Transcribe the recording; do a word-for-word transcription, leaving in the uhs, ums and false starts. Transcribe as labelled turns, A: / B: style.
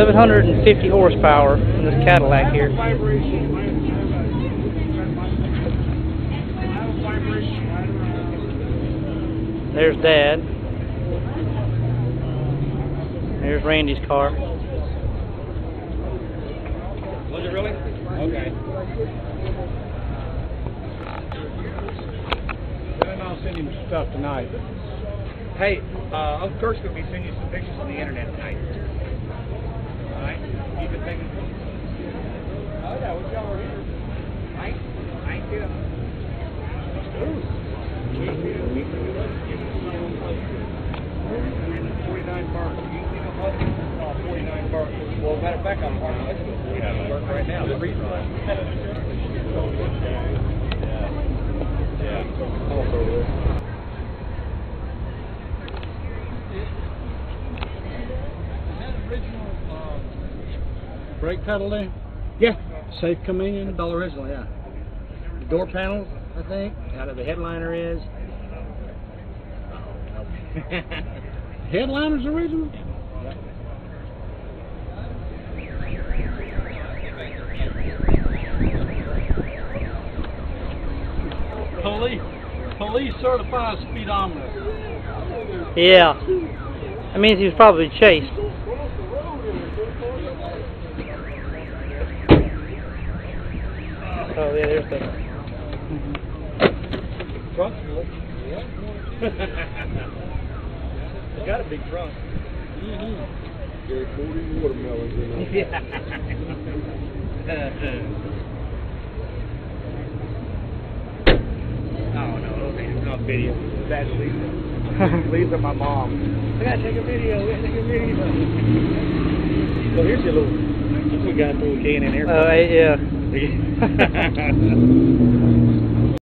A: seven hundred fifty horsepower in this Cadillac here. There's Dad. There's Randy's car.
B: Was it really? Okay.
C: Then I'll send him stuff tonight.
B: Hey, uh, Uncle Kirk's going to be sending you some pictures on the internet tonight. Alright? You can take them. Oh, yeah, what y'all are here? I ain't, I ain't here. forty-nine Park. Oh, forty-nine Park. Well, matter of fact, I'm parking next to forty-nine Park right now. The reason why. Yeah. Yeah. Also,
C: Brake pedal there?
B: yeah.
C: Safe coming in?
B: It's all original, yeah. The door panels, I think. Out of the headliner is.
C: Headliner's original?
B: Yep.
C: Police, police certified speedometer.
A: Yeah. That means he was probably chased. Oh yeah, there's the
B: Trunk's full. Yeah. It's got a big trunk.
C: Mm-hmm. There's forty watermelons in there.
B: Oh no, those ain't not video. That's Lisa. Lisa, my mom. I gotta take a video. I gotta take a video. So here's your little. We got a little can in there.
A: Oh uh, yeah.